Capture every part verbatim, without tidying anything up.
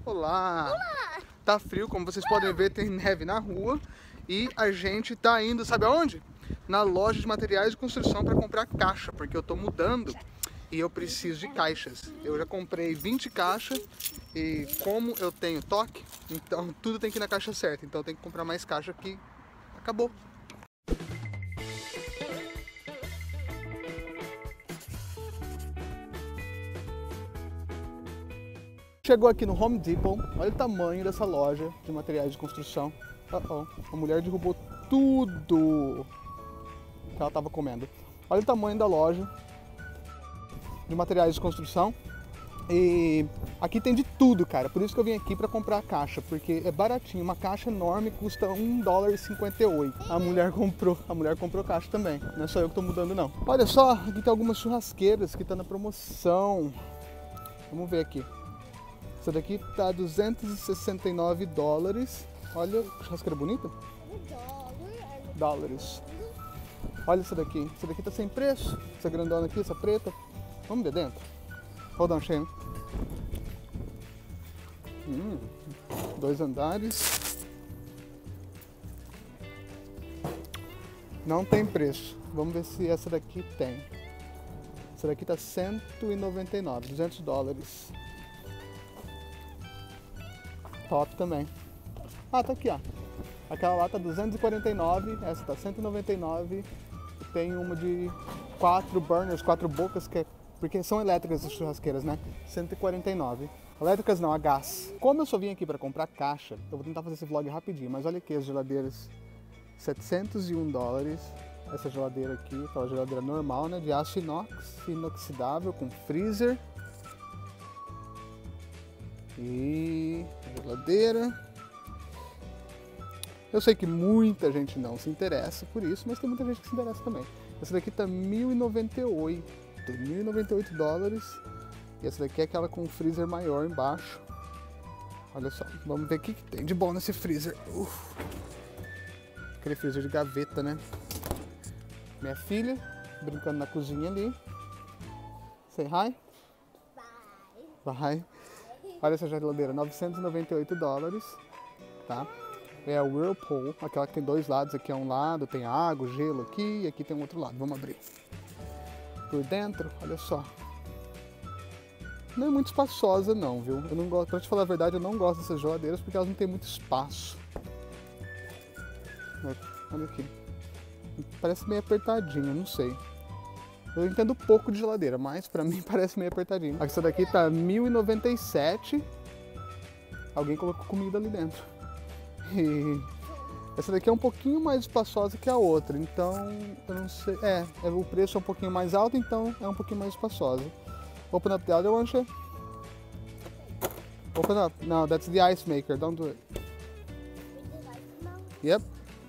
Olá! Olá! Tá frio, como vocês podem ver, tem neve na rua. E a gente tá indo, sabe aonde? Na loja de materiais de construção para comprar caixa, porque eu tô mudando e eu preciso de caixas. Eu já comprei vinte caixas e como eu tenho toque, então tudo tem que ir na caixa certa. Então eu tenho que comprar mais caixa que acabou. Chegou aqui no Home Depot, olha o tamanho dessa loja de materiais de construção. Uh -oh, a mulher derrubou tudo que ela estava comendo. Olha o tamanho da loja de materiais de construção. E aqui tem de tudo, cara. Por isso que eu vim aqui para comprar a caixa, porque é baratinho. Uma caixa enorme custa um dólar e cinquenta e oito. A mulher comprou, a mulher comprou caixa também. Não é só eu que estou mudando, não. Olha só, aqui tem algumas churrasqueiras que estão na promoção. Vamos ver aqui. Essa daqui tá duzentos e sessenta e nove dólares. Olha, churrasqueira bonita? Dólares. Olha essa daqui. Essa daqui tá sem preço. Essa grandona aqui, essa preta. Vamos ver dentro. Hold on, Shane. Hum, dois andares. Não tem preço. Vamos ver se essa daqui tem. Essa daqui tá cento e noventa e nove, duzentos dólares. Top também. Ah, tá aqui, ó. Aquela lá tá duzentos e quarenta e nove, essa tá cento e noventa e nove. Tem uma de quatro burners, quatro bocas, que é, porque são elétricas as churrasqueiras, né? cento e quarenta e nove. Elétricas não, a gás. Como eu só vim aqui para comprar caixa, eu vou tentar fazer esse vlog rapidinho, mas olha aqui as geladeiras. setecentos e um dólares. Essa geladeira aqui, aquela geladeira normal, né? De aço inox, inoxidável, com freezer. E geladeira. Eu sei que muita gente não se interessa por isso, mas tem muita gente que se interessa também. Essa daqui tá mil e noventa e oito, mil e noventa e oito dólares. E essa daqui é aquela com freezer maior embaixo. Olha só, vamos ver o que tem de bom nesse freezer. Uf. Aquele freezer de gaveta, né? Minha filha brincando na cozinha ali. Say hi. Bye. Bye. Olha essa geladeira, novecentos e noventa e oito dólares, tá? É a Whirlpool, aquela que tem dois lados, aqui é um lado, tem água, gelo aqui, e aqui tem um outro lado. Vamos abrir. Por dentro, olha só. Não é muito espaçosa não, viu? Eu não gosto, pra te falar a verdade, eu não gosto dessas geladeiras porque elas não têm muito espaço. Olha aqui. Parece meio apertadinha, não sei. Eu entendo pouco de geladeira, mas pra mim parece meio apertadinho. Essa daqui tá mil e noventa e sete. Alguém colocou comida ali dentro. E essa daqui é um pouquinho mais espaçosa que a outra, então eu não sei. É, o preço é um pouquinho mais alto, então é um pouquinho mais espaçosa. Open up the other one, Shay. Open up. No, that's the ice maker. Don't do it. Yep.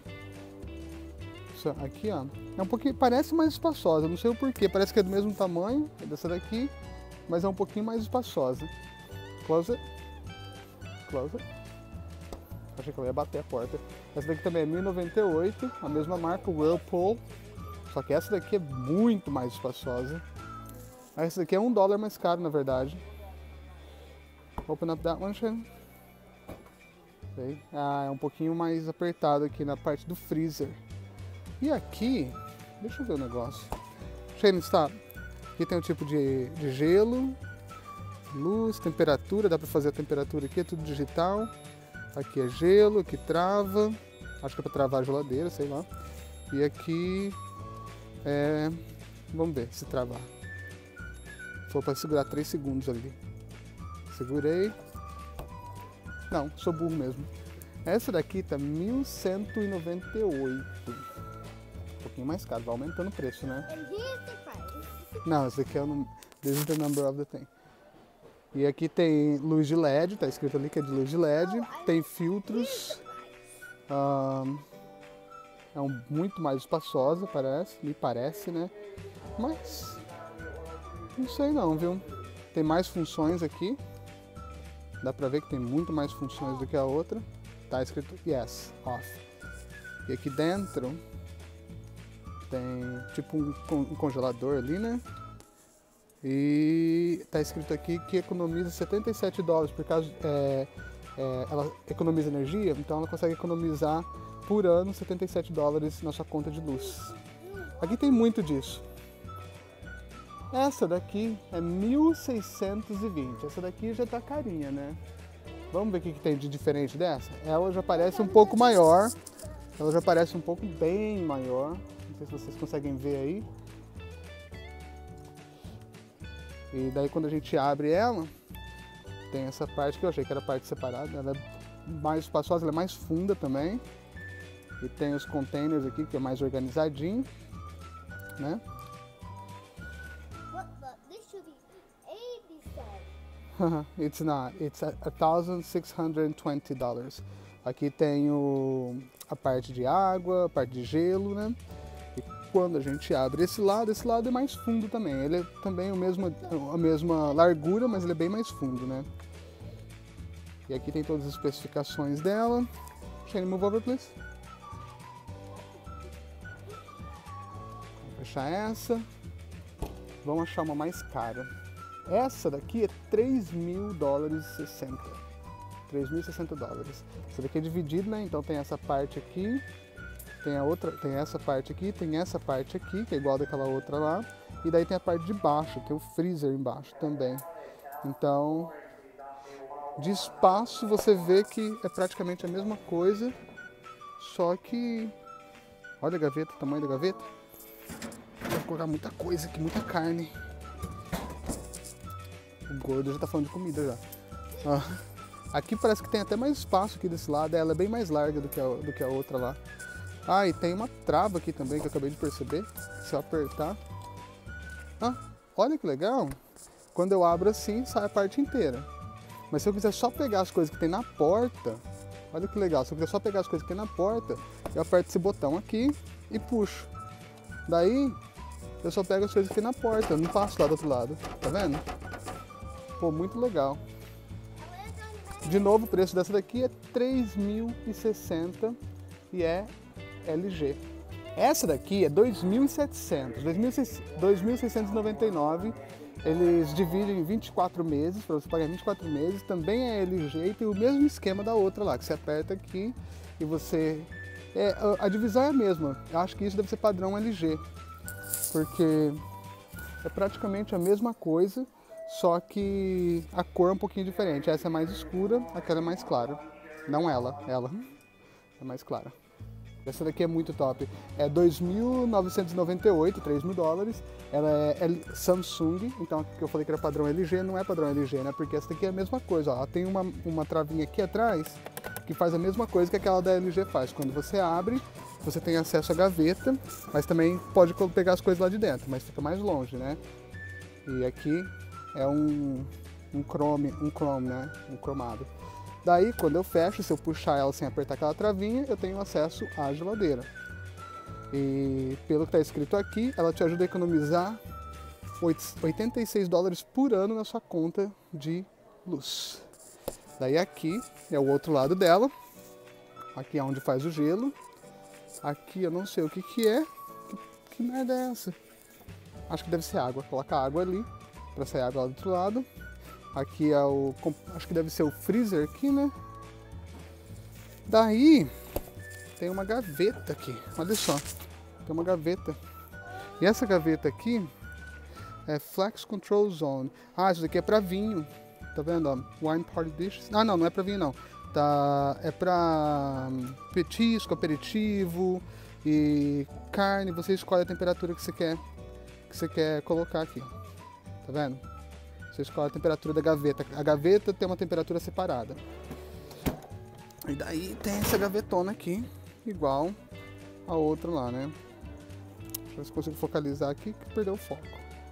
So, aqui, ó. É um pouquinho, parece mais espaçosa, não sei o porquê. Parece que é do mesmo tamanho dessa daqui, mas é um pouquinho mais espaçosa. Close it. Close it. Achei que ela ia bater a porta. Essa daqui também é mil e noventa e oito, a mesma marca, Whirlpool. Só que essa daqui é muito mais espaçosa. Essa daqui é um dólar mais caro, na verdade. Open up that one, Shane. Okay. Ah, é um pouquinho mais apertado aqui na parte do freezer. E aqui, deixa eu ver o negócio. Shane, stop. Aqui tem um tipo de, de gelo, luz, temperatura. Dá pra fazer a temperatura aqui, é tudo digital. Aqui é gelo, aqui trava, acho que é para travar a geladeira, sei lá. E aqui é, vamos ver se travar. Foi para segurar três segundos ali. Segurei. Não, sou burro mesmo. Essa daqui tá mil cento e noventa e oito. Um pouquinho mais caro, vai aumentando o preço, né? Não, essa daqui é o this is the number of the thing. E aqui tem luz de L E D, tá escrito ali que é de luz de L E D, tem filtros, um, é um, muito mais espaçosa, parece, me parece, né? Mas, não sei não, viu? Tem mais funções aqui, dá pra ver que tem muito mais funções do que a outra, tá escrito yes, off. E aqui dentro tem tipo um, um congelador ali, né? E tá escrito aqui que economiza setenta e sete dólares, por causa é, é, ela economiza energia, então ela consegue economizar por ano setenta e sete dólares na sua conta de luz. Aqui tem muito disso. Essa daqui é mil seiscentos e vinte, essa daqui já tá carinha, né? Vamos ver o que, que tem de diferente dessa? Ela já parece um pouco maior, ela já parece um pouco bem maior, não sei se vocês conseguem ver aí. E daí quando a gente abre ela, tem essa parte que eu achei que era parte separada, ela é mais espaçosa, ela é mais funda também. E tem os containers aqui, que é mais organizadinho, né? It's not, it's one thousand six hundred twenty dollars. Aqui tem o, a parte de água, a parte de gelo, né? E quando a gente abre esse lado, esse lado é mais fundo também. Ele é também o mesmo, a mesma largura, mas ele é bem mais fundo, né? E aqui tem todas as especificações dela. Shane, move over, please. Vou fechar essa. Vamos achar uma mais cara. Essa daqui é três mil dólares e sessenta. três mil e sessenta dólares. Essa daqui é dividida, né? Então tem essa parte aqui, tem a outra, tem essa parte aqui, tem essa parte aqui, que é igual daquela outra lá, e daí tem a parte de baixo, que é o freezer embaixo também. Então, de espaço você vê que é praticamente a mesma coisa, só que olha a gaveta, o tamanho da gaveta. Vou colocar muita coisa aqui, muita carne. O gordo já tá falando de comida já. Ah, aqui parece que tem até mais espaço aqui desse lado. Ela é bem mais larga do que a, do que a outra lá. Ah, e tem uma trava aqui também que eu acabei de perceber. Se eu apertar... Ah, olha que legal. Quando eu abro assim, sai a parte inteira. Mas se eu quiser só pegar as coisas que tem na porta... Olha que legal. Se eu quiser só pegar as coisas que tem na porta, eu aperto esse botão aqui e puxo. Daí, eu só pego as coisas que tem na porta. Eu não passo lá do outro lado. Tá vendo? Pô, muito legal. De novo, o preço dessa daqui é três mil e sessenta e é L G. Essa daqui é dois mil e setecentos, dois mil seiscentos e noventa e nove. Eles dividem em vinte e quatro meses, para você pagar vinte e quatro meses. Também é L G e tem o mesmo esquema da outra lá, que você aperta aqui e você... É, a divisão é a mesma. Eu acho que isso deve ser padrão L G, porque é praticamente a mesma coisa, só que a cor é um pouquinho diferente. Essa é mais escura, aquela é mais clara. Não ela, ela é mais clara. Essa daqui é muito top. É dois mil novecentos e noventa e oito, três mil dólares. Ela é Samsung, então que eu falei que era padrão L G, não é padrão L G, né? Porque essa daqui é a mesma coisa, ó. Ela tem uma, uma travinha aqui atrás que faz a mesma coisa que aquela da L G faz. Quando você abre, você tem acesso à gaveta, mas também pode pegar as coisas lá de dentro, mas fica mais longe, né? E aqui é um, um chrome, um chrome, né? Um cromado. Daí, quando eu fecho, se eu puxar ela sem apertar aquela travinha, eu tenho acesso à geladeira. E pelo que está escrito aqui, ela te ajuda a economizar oitenta e seis dólares por ano na sua conta de luz. Daí aqui é o outro lado dela. Aqui é onde faz o gelo. Aqui eu não sei o que que é. Que, que merda é essa? Acho que deve ser água. Coloca água ali para sair água lá do outro lado. Aqui é o... acho que deve ser o freezer aqui, né? Daí tem uma gaveta aqui. Olha só. Tem uma gaveta. E essa gaveta aqui é Flex Control Zone. Ah, isso daqui é para vinho. Tá vendo? Ó? Wine Party Dishes. Ah, não, não é para vinho não. Tá... é para petisco, aperitivo e carne. Você escolhe a temperatura que você quer, que você quer colocar aqui. Tá vendo? Você escolhe a temperatura da gaveta. A gaveta tem uma temperatura separada. E daí tem essa gavetona aqui, igual a outra lá, né? Deixa eu ver se consigo focalizar aqui, que perdeu o foco.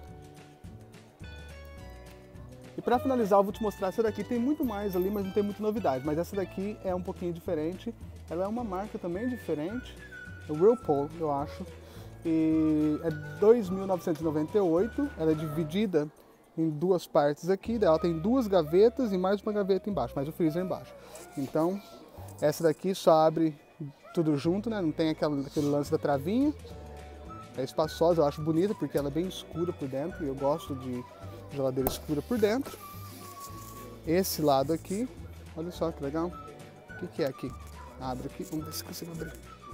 E para finalizar, eu vou te mostrar essa daqui. Tem muito mais ali, mas não tem muita novidade. Mas essa daqui é um pouquinho diferente. Ela é uma marca também diferente. É o Whirlpool, eu acho. E é dois mil novecentos e noventa e oito. Ela é dividida em duas partes aqui. Ela tem duas gavetas e mais uma gaveta embaixo, mais o freezer embaixo. Então, essa daqui só abre tudo junto, né? Não tem aquele, aquele lance da travinha. É espaçosa, eu acho bonita porque ela é bem escura por dentro e eu gosto de geladeira escura por dentro. Esse lado aqui, olha só que legal. O que, que é aqui? Abre aqui, vamos ver se consigo abrir.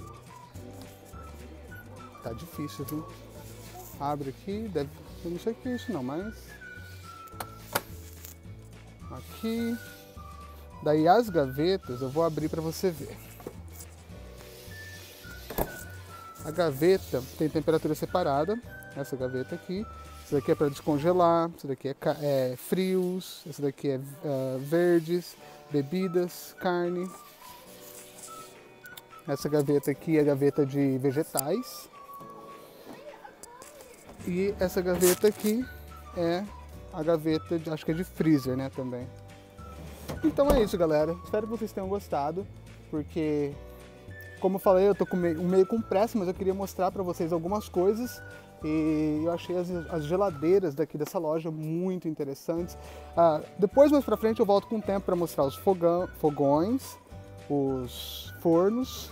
Tá difícil, viu? Abre aqui, deve... eu não sei o que é isso não, mas... Aqui... Daí as gavetas eu vou abrir para você ver. A gaveta tem temperatura separada, essa gaveta aqui. Essa daqui é para descongelar, essa daqui é, é frios, essa daqui é uh, verdes, bebidas, carne. Essa gaveta aqui é a gaveta de vegetais. E essa gaveta aqui é a gaveta, de, acho que é de freezer, né, também. Então é isso, galera. Espero que vocês tenham gostado, porque, como eu falei, eu tô com meio, meio com pressa, mas eu queria mostrar para vocês algumas coisas. E eu achei as, as geladeiras daqui dessa loja muito interessantes. Ah, depois, mais pra frente, eu volto com o tempo para mostrar os fogão, fogões, os fornos,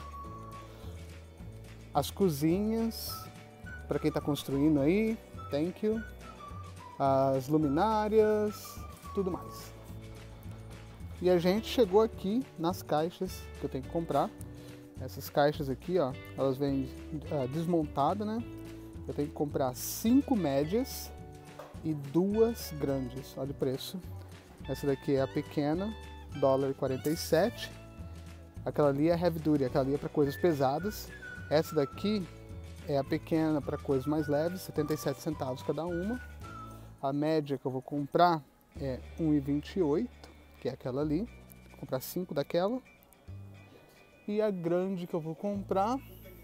as cozinhas, para quem está construindo aí, thank you, as luminárias, tudo mais. E a gente chegou aqui nas caixas que eu tenho que comprar. Essas caixas aqui, ó, elas vêm uh, desmontadas, né? Eu tenho que comprar cinco médias e duas grandes. Olha o preço. Essa daqui é a pequena, um dólar e quarenta e sete. Aquela ali é heavy duty, aquela ali é para coisas pesadas. Essa daqui é a pequena para coisas mais leves, setenta e sete centavos cada uma. A média que eu vou comprar é um real e vinte e oito, que é aquela ali. Vou comprar cinco daquela. E a grande que eu vou comprar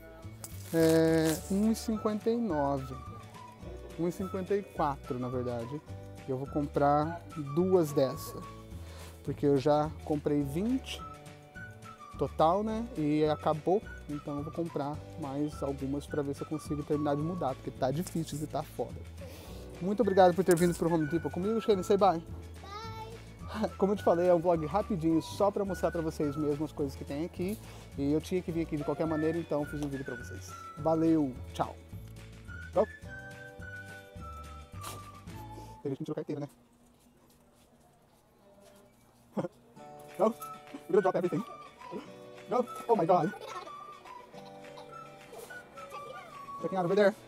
é um real e cinquenta e nove. um real e cinquenta e quatro, na verdade. Eu vou comprar duas dessa, porque eu já comprei vinte total, né? E acabou, então eu vou comprar mais algumas para ver se eu consigo terminar de mudar, porque tá difícil e tá foda. Muito obrigado por ter vindo pro Home Depot comigo, Shane. Say bye. Bye. Como eu te falei, é um vlog rapidinho, só para mostrar para vocês mesmo as coisas que tem aqui. E eu tinha que vir aqui de qualquer maneira, então fiz um vídeo para vocês. Valeu, tchau. Go. Ele tirou carteira, né? Go. We're gonna drop everything. Go. Oh my god. Checking out over there.